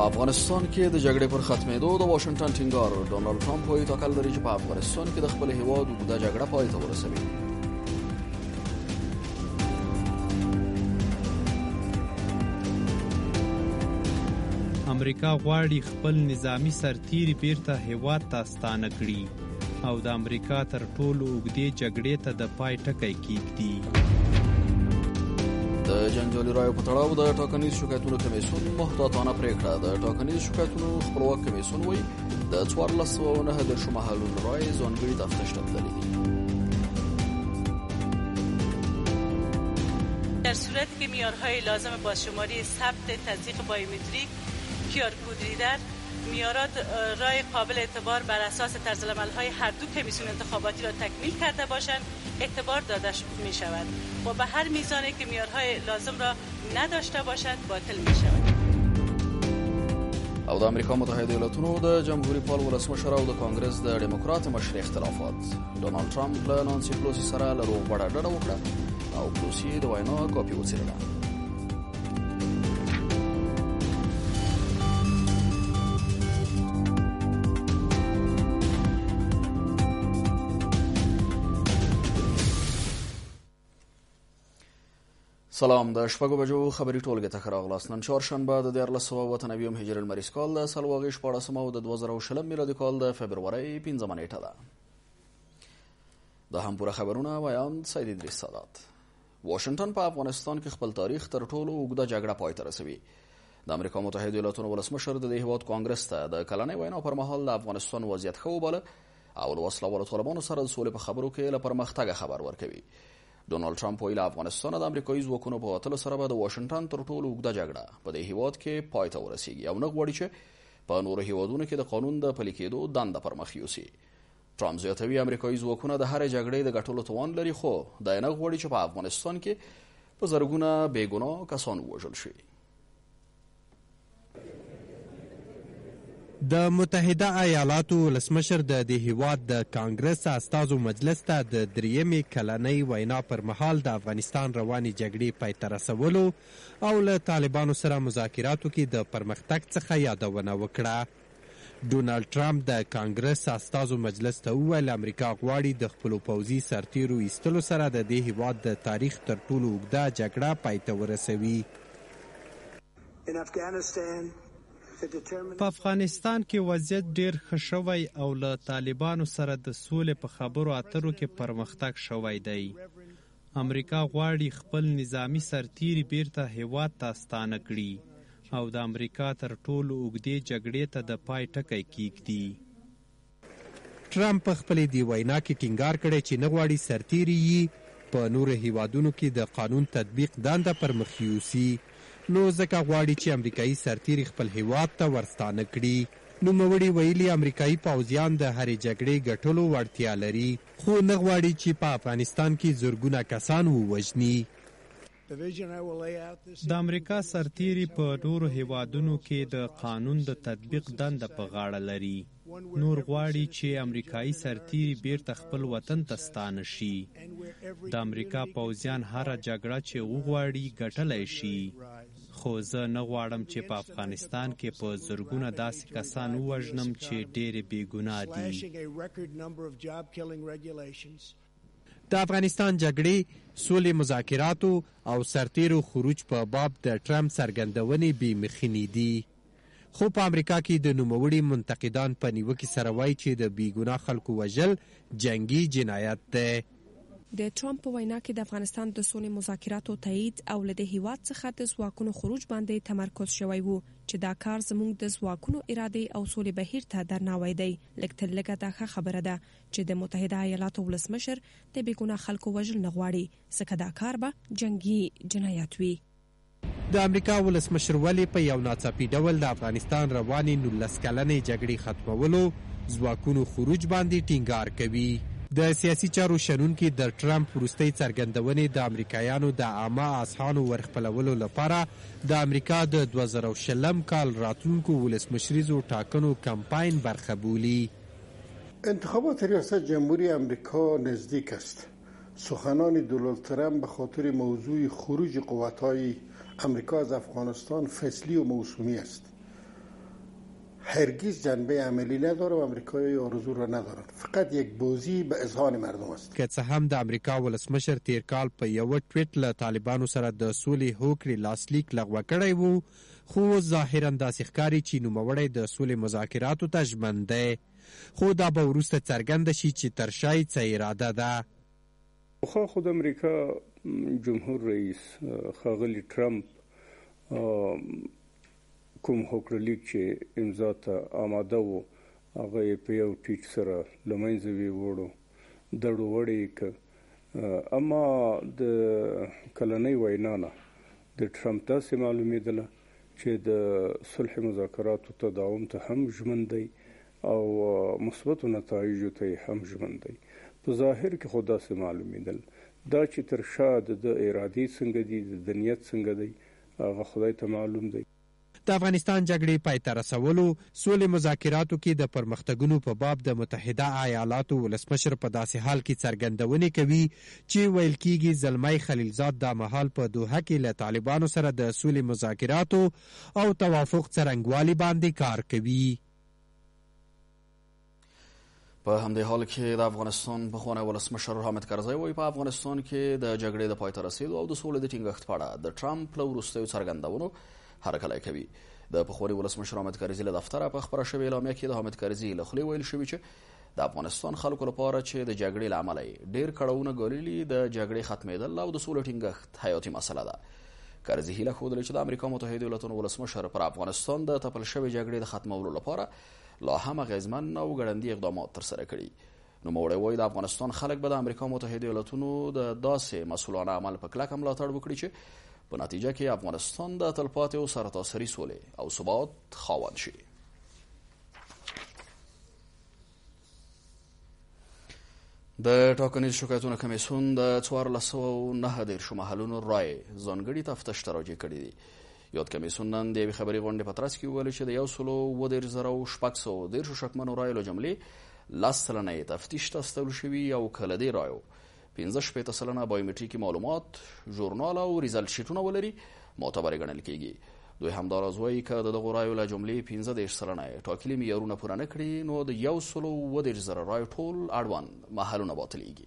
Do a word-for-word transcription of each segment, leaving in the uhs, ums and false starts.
په افغانستان کې د جګړې پر ختمېدو د واشنگټن ټینګار ډونالډ ټرمپ وایي ټاکل لري چې په افغانستان کې د خپل هیواد اوږده جګړه پای ته ورسوي. امریکا غواړي خپل نظامی سرتیري بیرته هیواد ته ستانه کړي او د امریکا تر ټولو اوږدې جګړې ته د پای ټکی کیږدي. د جنجالي رایو په تړاو د ټاکنیز شکایتونو کمیسیون محتاطانه پرېکړه. د ټاکنیز شکایتونو خپلواک کمیسیون وایي د څوارلس سوه او نهه دېرشو محلونو رایې ځانګړي تفتیش ته تللي دي. در صورتی که معیارهای لازم بازشماری ثبت تصدیق بایومتریک کیار کود ریدر معیارات رای قابل اعتبار بر اساس طرزالعمل‌های هر دو کمیسیون انتخاباتی را تکمیل کرده باشند اعتبار داده می شود و به هر میزانی که معیارهای لازم را نداشته باشد باطل می شود. او د امریکا متحده ایالاتونو د جمهوریت پال ولسمشر او د کانګرس د ډیموکرات مشر اختلافات. ډونالډ ټرمپ له نانسي پلوسی سره له روغبړه ډډه وکړه او پلوسی د وینا کاپي وڅېړله. سلام، د شپږو بجو خبري ټولګې ته ښه راغلاست. نن چهارشنبه د دیارلس سوه اوه اتۀ نوي هجري لمریز کال د سلواغې شپاړسمه او د دوه زره او شلم میلادي کال د فبرورۍ پنځمه نیټه ده. دا هم پوره خبرونه وایاند سید ادریس سادات. واشنگټن په افغانستان کې خپل تاریخ تر ټولو اوږده جګړه پای ته رسوي. د امریکا متحده ایالاتونو ولسمشر د دې هیواد کانګرس ته د کلنۍ وینا پر مهال د افغانستان وضعیت ښه وباله او له وسله والو طالبانو سره د سولې په خبرو کې له پرمختګه خبر ورکوي. ډونالډ ټرمپ ویل افغانستان د امریکایي ځواکونو په وتلو سره به د واشنګټن تر ټولو اوږده جګړه په دې هیواد کې پای ته ورسیږي او نه غواړي چې په نورو هیوادونو کې د قانون د پلي کېدو دنده پر مخ یوسي. ټرمپ زیاتوي امریکایي ځواکونه د هرې جګړې د ګټلو توان لري خو دا نه غواړي چې په افغانستان کې په زرګونه بېګناه کسان ووژل شي. د متحده ایالاتو ولسمشر د دې هیواد د کانګرس استازو مجلس ته د دریمې کلنۍ وینا پر مهال د افغانستان روانې جګړې پای ته رسولو او له طالبانو سره مذاکراتو کې د پرمختګ څخه یادونه وکړه. ډونالډ ټرمپ د کانګرس استازو مجلس ته وویل امریکا غواړي د خپلو پوځي سرتیرو ایستلو سره د دې هیواد د تاریخ تر ټولو اوږده جګړه پای ته ورسوي. په افغانستان کې وضعیت ډیر ښه شوی او له طالبانو سره د سولې په خبرو اترو کې پرمختګ شوی دی. امریکا غواړي خپل نظامی سرتیري بیرته هیواد ته ستانه کړي او د امریکا تر ټولو اوږدې جګړې ته د پای ټکی کیږدي. ټرمپ په خپلې دې وینا کې ټینګار کړی چې نه غواړي سرتیري یې په نورو هیوادونو کې د قانون تطبیق دنده پر مخ یوسي، نو ځکه غواړي چې امریکایي سرتیري خپل هیواد ته ورستانه کړي. نوموړي ویلي امریکایي پوځیان د هرې جګړې ګټلو وړتیا لري خو نه غواړي چې په افغانستان کې زرګونه کسان ووژني. د امریکا سرتیري په نورو هیوادونو کې د قانون د تطبیق دنده په غاړه لري. نور غواړي چې امریکایي سرتیري بیرته خپل وطن ته ستانه شي. د امریکا پوځیان هره جګړه چې وغواړي ګټلی شي، خو زه نه غواړم چې په افغانستان کې په زرګونه داسې کسان ووژنم چې ډېرې بېګناه دي. د افغانستان جګړې، سولې مذاکراتو او سرتیرو خروج په باب د ټرمپ څرګندونې بې مخینې دي. خو په امریکا کې د نوموړي منتقدان په نیوکې سره وایي چې د بېګناه خلکو وژل جنګي جنایت دی. د ټرمپ په وینا کې د افغانستان د سولې مذاکراتو تایید او له دې هیواد څخه د ځواکونو خروج باندې تمرکز شوی وو چې دا کار زموږ د ځواکونو ارادې او سولې بهیر ته درناوی دی. لږ تر لږه دا ښه خبره ده چې د متحده ایالاتو ولسمشر د بېګناه خلکو وژل نه غواړي، ځکه دا کار به جنګي جنایت وي. د امریکا ولسمشر ولې په یو ناڅاپي ډول د افغانستان روانې نولس کلنې جګړې ختمولو ځواکونو خروج باندې ټینګار کوي؟ د سیاسي چارو شنونکي د ټرمپ وروستۍ څرګندونې د امریکایانو د عامه اذهانو ورخپلولو لپاره د امریکا د دوه زره او شلم کال راتلونکو ولسمشریزو ټاکنو کمپاین برخه بولي. انتخابات ریاست جمهوری امریکا نزدیک است. سخنان دونالد ترامپ به خاطر موضوع خروج قوت‌های امریکا از افغانستان فصلی و موسومی است. هرگز جنبه عملی نداره و امریکایی آرزو را ندارن، فقط یک بازی به اذهان مردم است. که څه هم د امریکا ولسمشر تیر کال په یو ټویټ له طالبانو سره د سولې هوکړې لاسلیک لغوه کړی وو، خو ظاهرا داسې ښکاري چې نوموړی د سولې مذاکراتو ته ژمن دی، خو دا به وروسته څرګنده شي چې تر شا یې څه اراده ده. خو خود امریکا جمهور رئیس ښاغلی ټرمپ کوم هوکړلیک چې امضا ته آماده وو هغه یې په یو ټیټ سره له منځه ویوړو، دړو وړې یې که. اما د کلنۍ وینا نه د ټرمپ داسې معلومېدله چې د صلح مذاکراتو تداوم ته هم ژمن دی او مثبتو نتایجو ته هم ژمن دی. په ظاهر کې خو داسې معلومېدل، دا چې تر شا د ارادې څنګه دي، د نیت څنګه دی، هغه خدای ته معلوم دی. د افغانستان جګړې پای ته رسولو سولې مذاکراتو کې د پرمختګونو په باب د متحده ایالاتو ولسمشر په داسې حال کې څرګندونې کوي چې ویل کېږي زلمی خلیلزاد دا مهال په دوحه کې له طالبانو سره د سولې مذاکراتو او توافق څرنګوالي باندې کار کوي. په همدې حال کې د افغانستان پخوانی ولسمشر حامد کرزی وایي په افغانستان کې د جګړې د پای ته رسېدو او د سولې د ټینګښت په اړه د ټرمپ له وروستیو څرګندونو هرکلی کوي. د پخوانی ولسمشر حامد کرزي له دفتره په خبره شوې اعلامیه کې د حامد کرزي له خولې ویل شوي چې د افغانستان خلکو لپاره چې د جګړې له امله ډېر کړاوونه ګاللي، د جګړې ختمېدل او د سولې ټینګښت حیاتي مسله ده. کرزي هیله ښودله چې د امریکا متحده ایالاتو ولسمشر پر افغانستان د تپل شوې جګړې د ختمولو لپاره لا هم اغیزمن او ګړندي اقدامات ترسره کړي. نوموړی وایي د افغانستان خلک به د امریکا متحده ایالاتو د داسې مسؤلانه عمل په کلکه ملاتړ وکړي چې په نتیجه کې افغانستان د تلپاتې او سرتاسري سولې او ثبات خاوند شي. د ټاکنیز شکایتونو کمیسیون د څوارلس سوه نهه دېرشو محلونو رایې ځانګړي تفتیش ته راجع کړي دي. یاد کمیسیون نن د یوې خبري غونډې په ترڅ کې وویل چې د یو سلو اووه دېرش زره او شپږ سوه دېرشو شکمنو رایو له جملې لس سلنه یې تفتیش ته استول شوي او که له دې رایو پنځه شپېته سلنه بایومټریکي معلومات، ژورنال او ریزلټ شیټونه ولري، معتبر ګڼل کېږي. دوی همداراز وایي که د دغو رایو له جملې پنځه دېرش سلنه یې ټاکلي معیارونه پوره نه کړي نو د یو سلو اووه دېرش زره رایو ټول اړوند محلونه باطلیږي.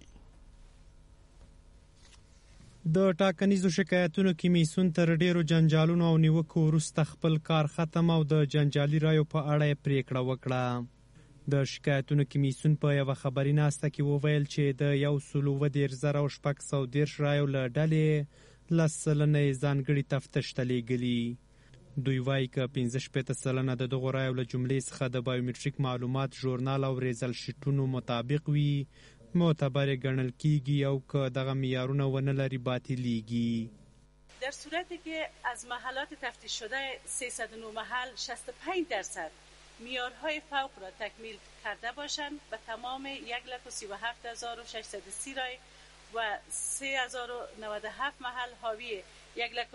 د ټاکنیزو شکایتونو کمیسیون تر ډیرو جنجالونو او نیوکو وروسته خپل کار ختم او د جنجالي رایو په اړه یې پریکړه وکړه. د شکایتونو کمیسیون په یوه خبري ناسته کې وویل چې د یو سلو اووه دېرش زره او شپږ سوه دېرش رایو له ډلې لس سلنه یې ځانګړي تفتیش ته لیږلي. دوی وایي که پنځه شپېته سلنه د دغو رایو له جملې څخه د بایومټریک معلومات، ژورنال او ریزلټ شیټونو مطابق وي، معتبر ګڼل کیږي او که دغه معیارونه ونه لري باطلیږي. در صورتی که از محلات تفتیش شده سیصد و نه محل شصت و پنج درصد معیارهای فوق را تکمیل کرده باشند و تمام یک لک و سی و هفت هزار و ششصد و سی رای و سه هزار و نود و هفت محل حاوی یک لک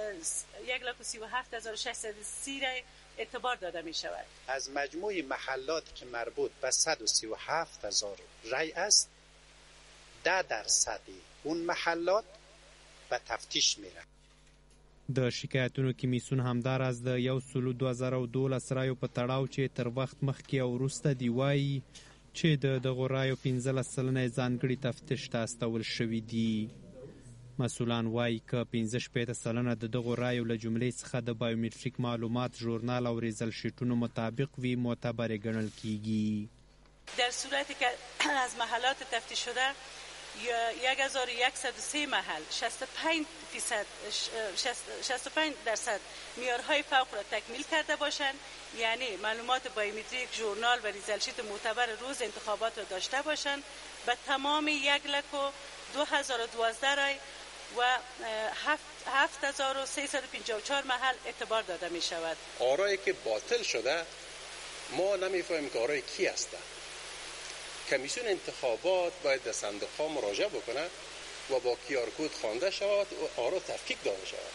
و سی و هفت هزار و ششصد و سی رای اعتبار داده می شود. از مجموع محلاتی که مربوط به صد و سی و هفت هزار رای است، ده درصد اون محلات به تفتیش میره. د شکایتونو کمیسیون همداراز د یو سلو دوه زره او دولس رایو په تړاو چې تر وخت مخکې او وروسته دی وایي چې د دغو رایو پنځلس سلنه ځانګړي تفتیش ته استول شوي دي. مسؤلان وایي که پنځه شپېته سلنه د دغو رایو له جملې څخه د بایومټریک معلومات، ژورنال او ریزلټ شیټونو مطابق وي، معتبر ګڼل کیږي. در صورتی که از محلات تفتیش شده یک هزار و صد و سه محل شصت و پنج فیصد شصت و پنج درصد معیارهای فوق را تکمیل کرده باشند، یعنی معلومات بایومتریک، ژورنال و ریزلت شیت معتبر روز انتخابات را داشته باشند، به تمام یک لک و دو هزار و دوازده رای و هفت هزار و سیصد و پنجاه و چهار محل اعتبار داده می شود. آرایی که باطل شده ما نمیفهمیم که آرای کی هستند. کمیسیون انتخابات باید به صندوق‌ها مراجعه بکنه و با کیار کد خوانده شود و آرا تفکیک داده شود.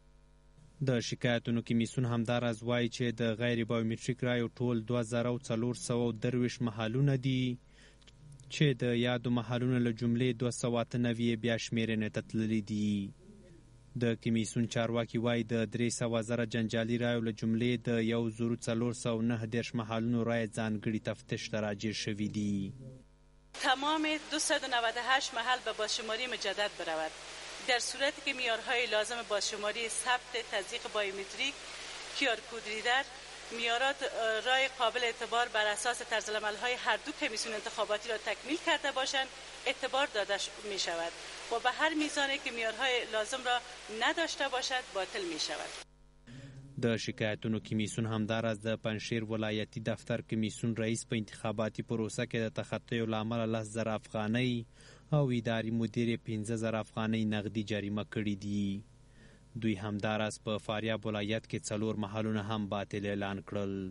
د شکایتونو کمیسیون همداراز وایي چې د غیر بایومټریک رایو ټول دوه زره او څلور سوه درویشت محلونه دي چې د یادو محلونو له جملې دوه سوه اته نوي بیا شمېرنې ته تللي دي. د کمیسیون چارواکي وایي د درې سوه زره جنجالي رایو له جملې د یو زرو څلور سوه نهه دېرش محلونو رای ځانګړي تفتیش ته راجع شوي دي. تمام دویست و نود و هشت محل به بازشماری مجدد برود. در صورتی که معیارهای لازم بازشماری ثبت تصدیق بایومتریک، کیار کود ریدر، معیارات رای قابل اعتبار بر اساس طرزالعمل‌های هر دو کمیسیون انتخاباتی را تکمیل کرده باشند اعتبار داده می شود و به هر میزانی که معیارهای لازم را نداشته باشد باطل می شود. د شکایتونو کمیسیون همداراز د پنجشیر ولایتي دفتر کمیسیون رئیس په انتخاباتي پروسه کې د تخطیو له امله لس زره افغانۍ او اداري مدیر یې پنځه زره افغانۍ نغدي جریمه کړي دي. دوی همداراز په فاریاب ولایت کې څلور محلونه هم باطل اعلان کړل.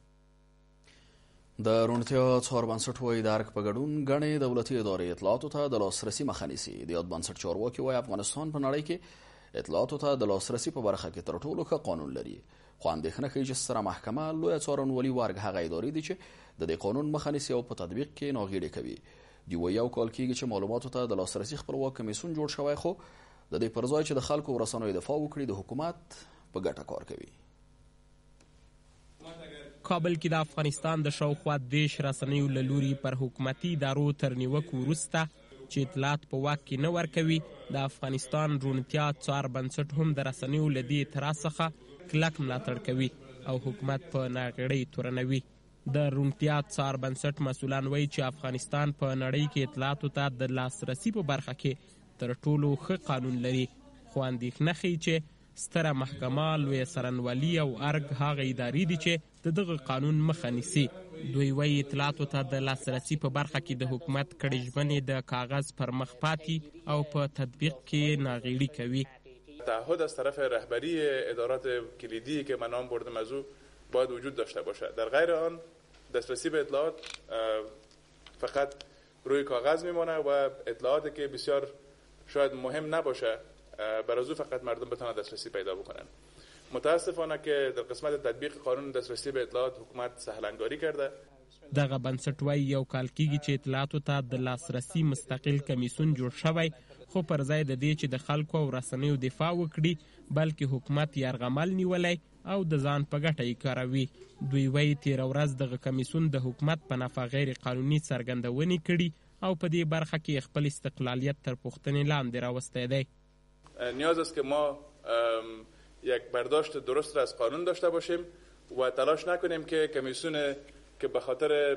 د روڼتیا څار بنسټ وایي د ارګ په ګډون ګڼې دولتي ادارې اطلاعاتو ته د لاسرسي مخه نیسي. د یاد بنسټ چارواکي وایي افغانستان په نړۍ کې اطلاعاتو ته د لاسرسي په برخه کې تر ټولو ښه قانون لري، خو اندېښنه ښیي چې ستره محکمه لویه څارنوالي ورګ هغه ادارې دي چې د دې قانون مخه نیسي او په تطبیق کې ناغېړي کوي. دوی وایي یو کال کېږي چې معلوماتو ته د لاسرسي خپلواک کمیسیون جوړ شوی، خو د دې پر ځای چې د خلکو او رسنیو دفاع وکړي د حکومت په ګټه کار کوي. کابل کې د افغانستان د شاوخوا دېرش رسنیو له لوري پر حکومتي ادارو تر نیوکو وروسته چې اطلاعات په واک کې نه ورکوي، د افغانستان روڼتیا څار بنسټ هم د رسنیو له دې اعتراض څخه کلک ملاتړ کوي او حکومت په ناغېړۍ تورنوي. د روڼتیا څار بنسټ مسؤلان وایي چې افغانستان په نړۍ کې اطلاعاتو ته د لاسرسي په برخه کې تر ټولو ښه قانون لري، خو اندېښنه ښیي چې ستره محکمه، لویه څارنوالي او ارګ هغه ادارې دي چې د دغه قانون مخه نیسي. دوی وایي اطلاعاتو ته د لاسرسي په برخه کې د حکومت کړې ژمنې د کاغذ پر مخ پاتې او په تطبیق کې ناغېړي کوي. تعهد از طرف رهبری ادارات کلیدی که من نام بردم از او باید وجود داشته باشد. در غیر آن دسترسی به اطلاعات فقط روی کاغذ میمانه و اطلاعاتی که بسیار شاید مهم نباشه بر از او فقط مردم بتونن دسترسی پیدا بکنن. متاسفانه که در قسمت تطبیق قانون دسترسی به اطلاعات حکومت سهلنگاری کرده. دغه بنسټ وایي یو کال کېږي چې اطلاعاتو ته د لاسرسي مستقل کمیسیون جوړ شوی، خو پر ځای د دې چې د خلکو او رسنیو دفاع وکړي بلکې حکومت یرغمل نیولی او د ځان په ګټه یې کاروي. دوی وایي تېره ورځ دغه کمیسیون د حکومت په نفع غیر قانوني څرګندونې کړي او په دې برخه کې خپل استقلالیت تر پوښتنې لاندې راوستی دی. نیاز است که ما یک برداشت درست را از قانون داشته باشیم و تلاش نکنیم که کمیسیون که به خاطر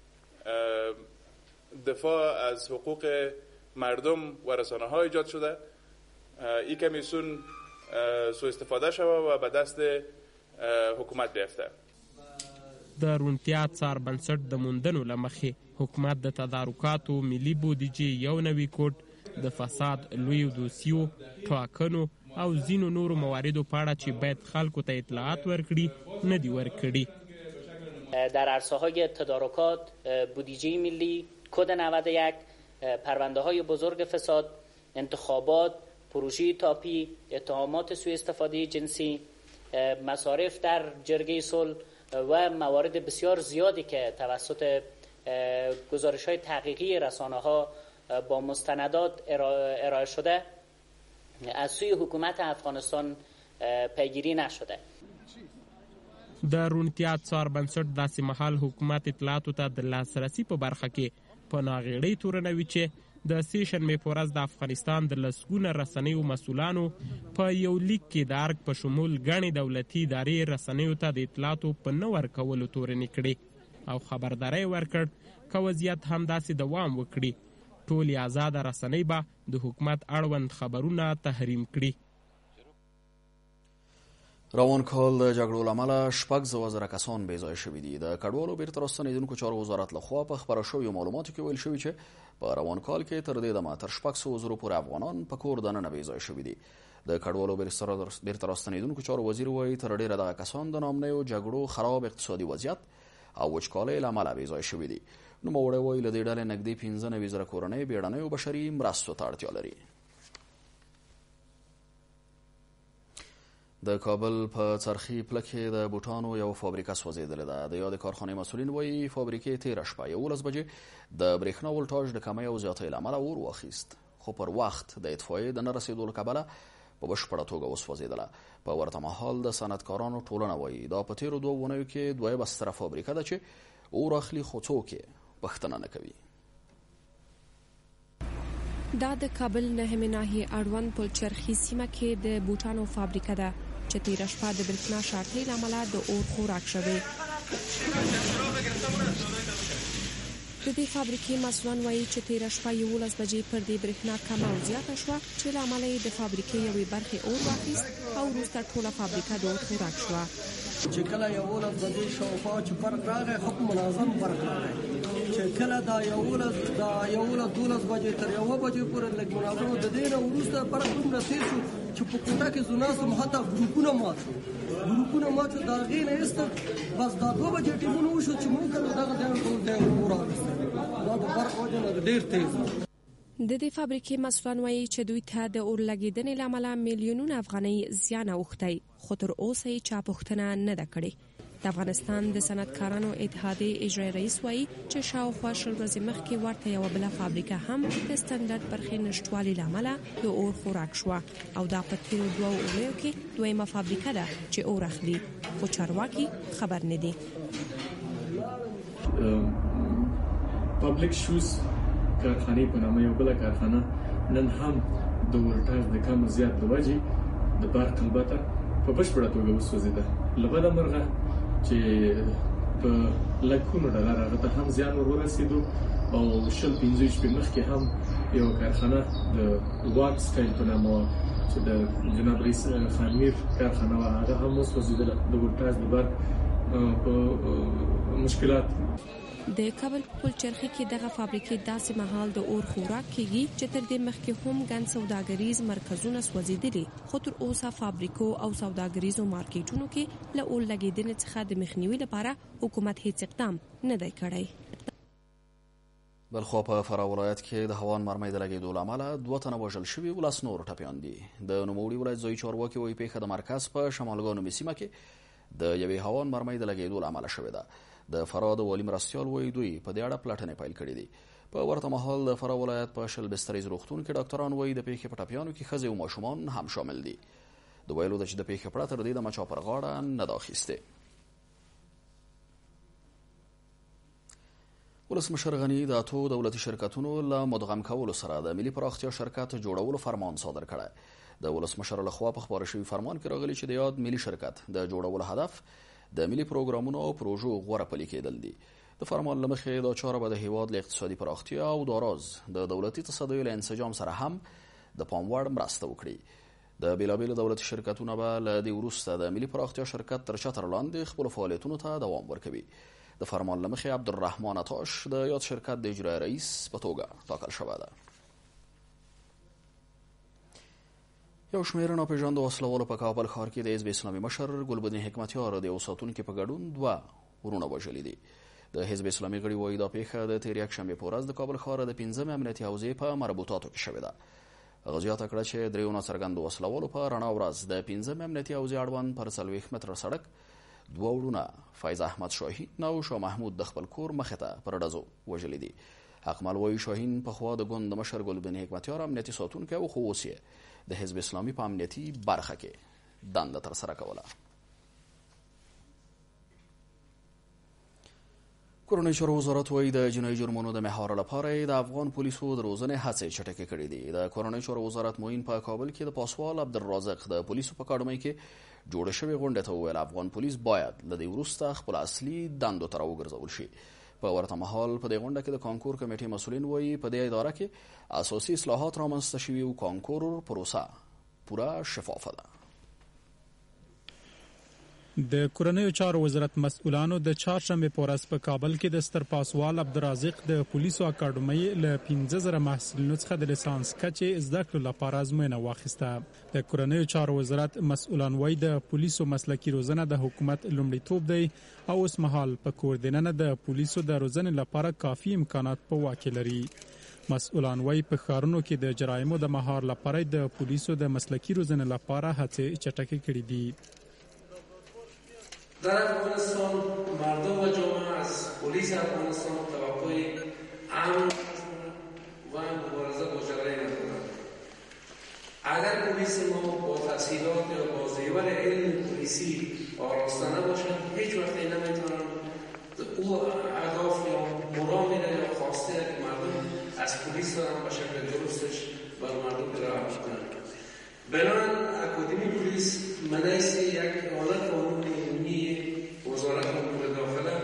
دفاع از حقوق مردم و رسانه ها ایجاد شده این کمیسیون سوء استفاده شوه و به دست حکومت بیفته. د روڼتیا څار بنسټ د موندنو له مخې حکومت د تدارکاتو، ملي بودیجې، یو نوي کوډ، د فساد لویو دوسیو، ټاکنو او ځینو نورو مواردو په اړه چې باید خلکو ته اطلاعات ورکړي نه دي ورکړي. در عرصه های تدارکات، بودجه ملی، کد نود و یک، پرونده های بزرگ فساد، انتخابات، پروژه تاپی، اتهامات سوء استفاده جنسی، مصارف در جرگه صلح و موارد بسیار زیادی که توسط گزارش های تحقیقی رسانه ها با مستندات ارائه شده از سوی حکومت افغانستان پیگیری نشده. د روڼتیا څار بنسټ داسې مهال حکومت اطلاعاتو ته د لاسرسي په برخه کې په ناغېړۍ تورنوي چې د سې شنبې په ورځ د افغانستان د لسګونه رسنیو مسؤلانو په یو لیک کې د ارګ په شمول ګڼې دولتي ادارې رسنیو ته د اطلاعاتو په نه ورکولو تورنې کړې او خبرداری ورکړ که وضعیت همداسې دوام وکړي ټولې آزاده رسنۍ به د حکومت اړوند خبرونه تحریم کړي. روان کال د جګړو له امله شپږ سوه زره کسان بې ځایه شوي دي. د کډوالو بیرته راستنېدونکو چارو وزارت لخوا په خپاره شویو معلوماتو کې ویل شوي چې په روان کال کې تر دې دمه تر شپږ سوه زرو پورې افغانان په کور دننه بې ځایه شوي دي. د کډوالو بیرته راستنېدونکو چارو وزیر وایي تر ډېره دغه کسان د نامنیو جګړو، خراب اقتصادي وضعیت او وچکالۍ له امله بې ځایه شوي دي. نوموړی وایي له دې ډلې نږدې پنځه نوي زره کورنۍ بیړنیو بشري مرستو ته اړتیا لري. د کابل په څرخي پله کې د بوټانو یو فابریکه سوځېدلې ده. د یادې کارخانې مسؤلین وایي فابریکې تېره شپه یولس بجې د برېښنا ولټاژ د کمۍ او زیاتۍ له امله اور واخیست، خو پر وخت د اطفایې د نه رسېدو له کبله په بشپړه توګه وسوځېدله. په ورته مهال د صنعتکارانو ټولنه وایي دا په تیرو دوه اونیو کې دویمه ستره فابریکه ده چې اور اخلي خو څوک یې پوښتنه نه کوي. دا د کابل نهمې ناحیې اړوند پلچرخي سیمه کې د بوټانو فابریکه ده چې تیره شپه د برېښنا شارټۍ له امله د اور خوراک شوې. د دې فابریکې مسؤلان وایي چې تیره شپه یولس بجې پر دې برېښنا کمه او زیاته شوه چې له امله یې د فابریکې یوې برخې اور واخیست او وروسته ټوله فابریکه د اور خوراک شوه. چې کله یولس بجې شاوخوا چې فرق راغی خو منظم فرق راغی چې کله دا یولس دا یولس دولس بجې تر یوه بجې پورې لږ منظم د دې نه وروسته فرق دومره تېز شو چې په کوټه کې زه ناست وم حتی ګروپونه مات شو ګروپونه مات شو د هغې نه ایسته بس دا دوه بجې ټیمونه وشو چې موږ کله دغه ځای ټول دی اور راویسته دا د برق وجه نه ډېر تېز د دې فابریکې مسؤلان وایي چې دوی ته د اور لګېدنې له امله میلیونونه افغانۍ زیان اوښتی خو تر اوسه یې چا پوښتنه نه ده کړې. د افغانستان د صنعتکارانو اتحادیې اجرایي رئیس وایي چې شاوخوا شل ورځې مخکې ورته یوه بله فابریکه هم د سټنډرډ برخې نشتوالي له امله د اور خوراک شوه او دا په تېرو دوو اونیو کې دویمه فابریکه ده چې اور اخلي خو چارواکي خبر نه دي. پبلک شوز کارخانې په نامه یو بله کارخانه نن هم د ولټاژ د کم زیات د وجې د برق البته په بشپړه توګه وسوځېده. له بده مرغه چې په لکونو ډالر هغه ته هم زیان ور ورسېدو او شل پنځه شپې مخکې هم یو کارخانه د واټ سټایل په نامه چې د جناب رئیس خانمیر کارخانه وه هغه هم وسوځېدله د ولټاژ د برق په مشکلات. د کابل په پلچرخي کې دغه فابریکې داسې مهال د اور خوراک کیږي چې تر دې مخکې هم ګڼ سوداګریز مرکزونه سوځېدلي خو تر اوسه فابریکو او سوداګریزو مارکیټونو کې له اور لګېدنې څخه د مخنیوي لپاره حکومت هیڅ اقدام نه دی کړی. بلخوا په فراه ولایت کې د هوان مرمۍ د لګېدو له امله دوه تنه وژل شوي ولس نور ټپیان دي. د نوموړي ولایت ځایي چارواکي وایي پیښه د مرکز په شمالګانو سیمه کې د یوې هوان مرمۍ د لګېدو له امله شوې ده. د فراه د والي مرستیال وایي دوی په دې اړه پلټنې پیل کړي دي. په ورته مهال د فراه ولایت په شل بستریز روغتون کې ډاکټران وایي د پیښې په ټپیانو کې ښځې او ماشومان هم شامل دي. د ویلو ده چې د پیښې پرته تر دې دمه چا پر غاړه نه ده اخیستې. ولسمشر غني د اتو دولتي شرکتونو له مدغم کولو سره د ملي پراختیا شرکت جوړولو فرمان صادر کړی. د ولسمشر لخوا په خپاره شوي فرمان کې راغلي چې د یاد ملي شرکت د جوړولو هدف د ملي پروګرامونو او پروژو غوره پلي کېدل دي. د فرمان له مخې دا چاره به د هیواد له اقتصادي پراختیا او د راز د دولتي تصدیو له انسجام سره هم د پام وړ مرسته وکړي. د بیلابیلو دولتي شرکتونه به له دې وروسته د ملي پراختیا شرکت تر چتر لاندې خپلو فعالیتونو ته دوام ورکوي. د فرمان له مخې عبدالرحمن عطاش د یاد شرکت د اجرایي رئیس په توګه ټاکل شوی ده. یو شمېر ناپېژاندو وسلوالو په کابل ښار کې د حزب اسلامي مشر ګلبدین حکمتیار د یو ساتونکي په ګډون دوه ورونه وژلي دي. د حزب اسلامي غړي وایي دا پیښه د تېرې یکشنبې په ورځ د کابل ښار د پنځمې امنیتي حوزې په مربوطاتو کې شوې ده. هغه زیاته کړه چې دریو ناڅرګندو وسلوالو په رڼا ورځ د پنځمې امنیتي حوزې اړوند پر څلوېښت متره سړک دوه وروڼه فیض احمد شاهین او شاه محمود د خپل کور مخې ته پر ډزو وژلي دي. حقمل وایي شاهین پخوا د ګوند مشر ګلبدین حکمتیار امنیتي ساتونکی و خو اوس یې د حزب اسلامي په امنیتي برخه کې دنده ترسره کوله. کورنۍ چارو وزارت وایي د جنایي جرمونو د مهار لپاره د افغان پولیسو د روزنې هڅې چټکې کړې دي. د کورنۍ چارو وزارت معین په کابل کې د پاسوال عبدالرازق د پولیسو په اکاډمۍ کې جوړه شوې غونډې ته وویل افغان پولیس باید له دې وروسته خپل اصلي دندو ته راوګرځول شي. په ورته مهال په دې غونډه کې د کانکور کمیټې مسؤلین وایي په دې اداره کې اساسي اصلاحات رامنځته شوي او کانکور پروسه پوره شفافه ده. د کورنیو چارو وزارت مسؤلانو د چهارشنبه په ورځ په کابل کې د ستر پاسوال عبدالرازق د پولیسو اکاډمۍ له پنځه زره محصلینو څخه د لیسانس کچې زده کړو لپاره ازموینه واخیسته. د کورنیو چارو وزارت مسؤلان وایي د پولیسو مسلکي روزنه د حکومت لومړیتوب دی او اوس مهال په کور دننه د پولیسو د روزنې لپاره کافي امکانات په واک کې لري. مسؤلان وایي په ښارونو کې د جرایمو د مهار لپاره د پولیسو د مسلکي روزنې لپاره هڅې چټکې کړې دي. در افغانستان مردم و جامعه از پلیس افغانستان توقع امن و مبارزه با جرایم ندارند. اگر پلیس ما با از پلیس دارن به شکل درستش بر مردم ارائه کنند. بنابراین اکادمی پلیس منیس یک حالت قانون عمومی وزارت امور داخله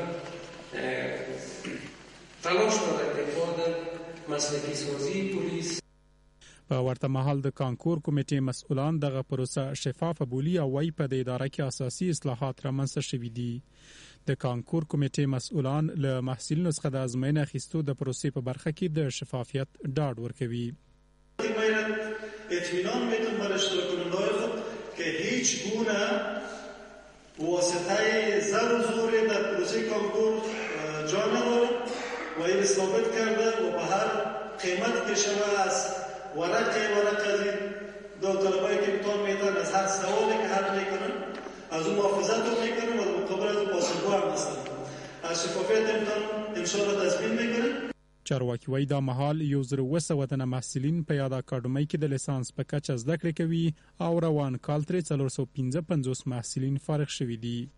تلاش دارد که فعال مسلکی سازی پلیس. په ورته مهال د کانکور کمیټې مسؤلان دغه پروسه شفافه بولي او وايي په د اداره کې اساسي اصلاحات رامنځته شوي دي. د کانکور کمیټې مسؤلان له محصلینو څخه د ازموینې اخیستو د پروسې په برخه کې د شفافیت ډاډ ورکوي. باید اطمینان میدم بر اشتراک کننده‌های خود که هیچ گونه واسطه زر و زور در پروسه کانکور جا ندارد و این ثابت کرده و به هر قیمت که شود از ورقه ورقه از این داوطلبایی که امتحان میدن از هر سوالی که حل میکنن از اون محافظت رو میکنن و مقابل از اون پاسخگو هم هستن. از شفافیت امتحان انشاءالله تضمین میکنن. چارواکي وایي دا مهال یو زر اوه سوه تنه محصلین په یاد اکاډمۍ کې د لیسانس په کچه زده کړې کوي او روان کال ترې څلور سوه پنځه پنځوس محصلین فارغ شوي دي.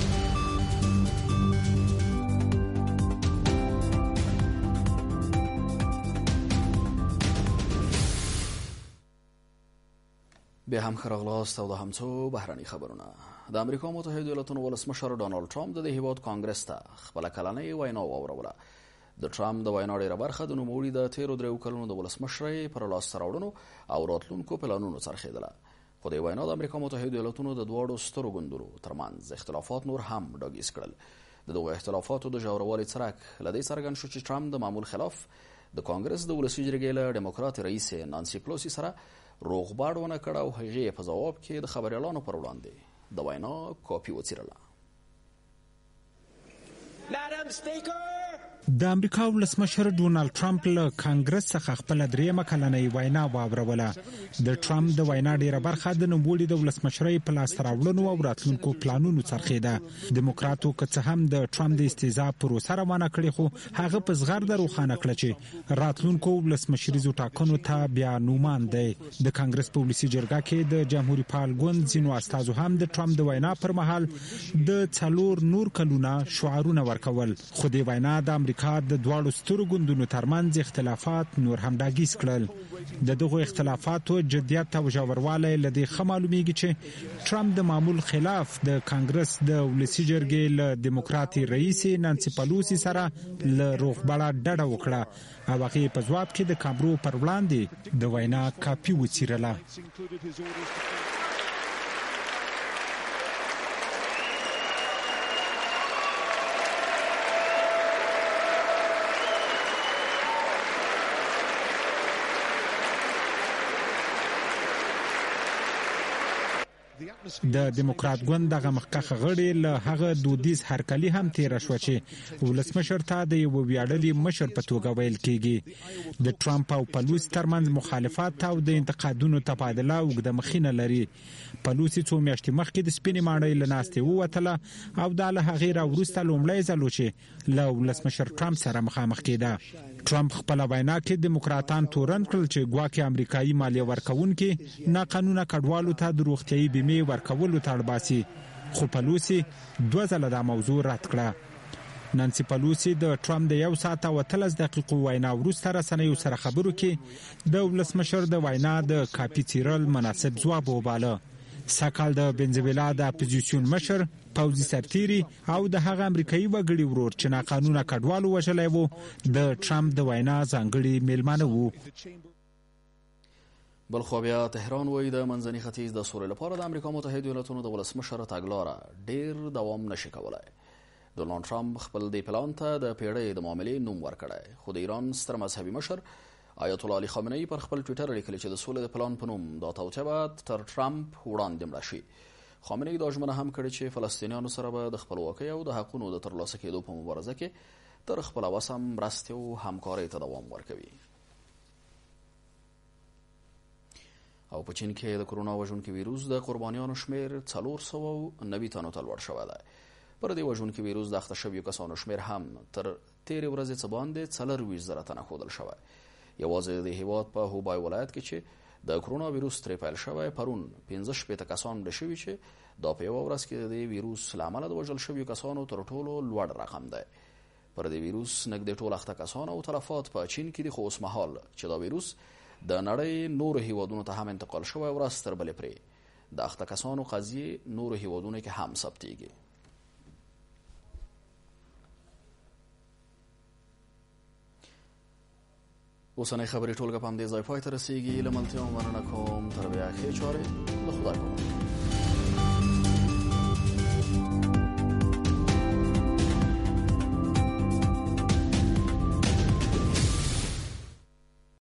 بیا هم ښه راغلاست او د هم څو بهرني خبرونه. د امریکا متحده ایالاتونو ولسمشر ډانلډ ټرمپ د دې هیواد کانګرس ته خپله کلنۍ وینا واوروله. د ټرمپ د وینا ډېره برخه د نوموړي د تیرو دریو کلونو د ولسمشرۍ پر لاسته راوړنو او راتلونکو پلانونو څرخېدله. خو د وینا د امریکا متحده ایالاتونو د دواړو سترو ګوندونو ترمنځ اختلافات نور هم ډاګیز کړل. د دغو اختلافاتو د ژوروالي څرک له دې څرګند شو چې ټرمپ د معمول خلاف د کانګرس د ولسي جرګې له ډیموکرات رئیس نانسي پلوسي سره روغبړ ونه کړ او هغې په ځواب کې د خبریالانو پر وړاندې د وینا کاپي وڅیرله. د امریکا ولسمشر ډونالد ټرمپ له کانګرس څخه خپل دریمه کلنۍ وینا واوروله. د ټرمپ د وینا ډیره برخه د نوموړي د ولسمشرۍ په لاسته راوړنو او راتلونکو پلانونو څرخېده. دیموکراتو که څه هم د ټرمپ د استهزاء پروسه روانه کړې خو هغه په زغرده روښانه کړه چې راتلونکو ولسمشریزو ټاکنو ته بیا نومان دی. د کانګرس په ولسي جرګه کې د جمهوریت پال ګوند ځینو استازو هم د ټرمپ د وینا پر مهال د څلور نور کلونه شعارونه ورکول. خو د وینا د امریکا د دواړو سترو ګوندونو ترمنځ اختلافات نور هم ډاګیز کړل. د دغو اختلافاتو جدیت او ژوروالی له دې ښه معلومیږي چې ټرمپ د معمول خلاف د کانګرس د ولسي جرګې له دیموکراتي رئیس نانسي پلوسي سره له روغبړه ډډه وکړه او هغې په ځواب کې د کامرو پر وړاندې د وینا کاپي وڅیرله. د دیموکرات ګوند دغه مخکښه غړي له هغه دودیز هرکلي هم تیره شوه چې ولسمشر ته د یوه ویاړلي مشر په توګه ویل کیږي. د ټرمپ او پلوسي ترمنځ مخالفت او د انتقادونو تبادله اوږده مخینه لري. پلوسي څو میاشتې مخکې د سپینې ماڼۍ له ناستې ووتله او دا له هغې راوروسته لومړی ځل و چې له ولسمشر ټرمپ سره مخامخ کېده. ټرمپ خپله وینا کې دیموکراتان تورن کړل چې ګواکې امریکایي مالیه ورکوونکي ناقانونه کډوالو ته د روغتیایي بیمې ورکولو ته اړ باسي. خو پلوسي دوه ځله دا موضوع رد کړه. نانسي پلوسي د ټرمپ د یو ساعت او اتلس دقیقو وینا وروسته رسنیو سره خبرو کې د ولسمشر د وینا د کاپي څیرل مناسب ځواب وباله. سږکال د بنزویلا د اپوزیسیون مشر پوځي سرتیري او د هغه امریکایي وګړي ورور چې ناقانونه کډوالو وژلی و د ټرمپ د وینا ځانګړي میلمانه وو. بل خو بیا تهران وایي د منځني ختیځ د سولې لپاره د امریکا متحده ایالاتونو د ولسمشر تګلاره ډیر دوام نشي کولی. ډونالډ ټرمپ خپل دې پلان ته د پیړۍ د معاملې نوم ورکړی، خو د ایران ستر مذهبي مشر آیت الله علي خامنه‌ای پر خپل ټویټر لیکلي چې د سولې د پلان په نوم دا توطیه به تر ټرمپ وړاندې مړه شي. خامنه‌ای دا ژمنه هم کړې چې فلسطینیانو سره به د خپلواکۍ او د حقونو د ترلاسه کېدو په مبارزه کې تر خپله وسه مرستې او همکارۍ ته دوام ورکوي. او په چین کې د کرونا وژونکي ویروس د قربانیانو شمیر څلور سوه نوي تنو ته لوړ شوی دی. پر دې وژونکي ویروس د اخته شویو کسانو شمیر هم تر تیرې ورځې څه باندې څلرویشت زره تنه ښودل شوی. یوازې د هیواد په هوبای ولایت کې چې د کرونا ویروس ترې پیل شوی پرون پنځه شپېته کسان مړه شوي چې دا په یوه ورځ کې د دې ویروس له امله د وژل شویو کسانو تر ټولو لوړ رقم دی. پر دې ویروس نږدې ټول اخته کسان او تلفات په چین کې دي، خو اوس مهال چې دا ویروس د نړۍ نورو هیوادونو ته هم انتقال شوی ورځ تر بلې پرې د اخته کسانو قضیې نورو هیوادونو کې هم ثبتېږي. اوسنۍ خبرې ټولګه په همدې ځای پای ته رسېږي. له ملتیا مننه کوم. تر بیا ښې چارې د خدای په امان.